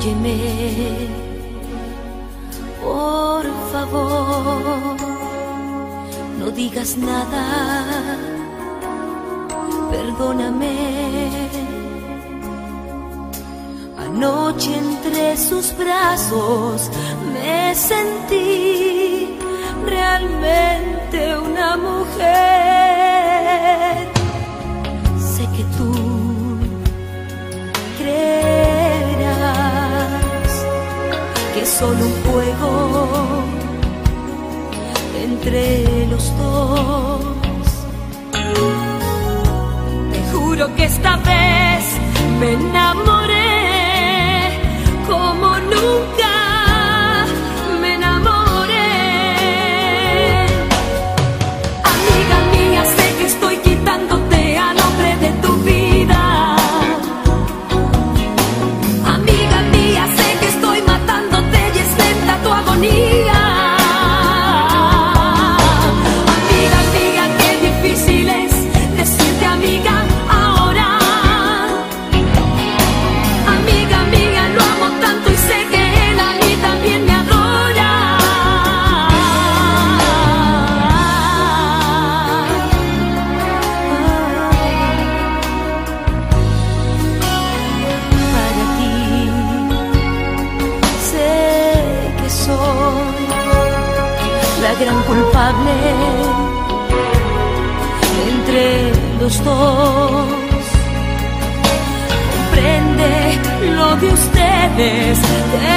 Óyeme, por favor, no digas nada, perdóname. Anoche entre sus brazos me sentí realmente una mujer. Sé que tú creerás que es solo un juego entre los dos. Te juro que esta vez me enamoré como nunca me enamoré. Amiga mía, sé que estoy quitándote al hombre de tu vida. Amiga mía, sé que estoy matándote y es lenta tu agonía. Amiga mía, qué difícil es decirte amiga ahora. Amiga mía, lo amo tanto y sé que él a mí también me adora. Para ti sé que soy la gran culpable entre los dos. Comprende lo de ustedes.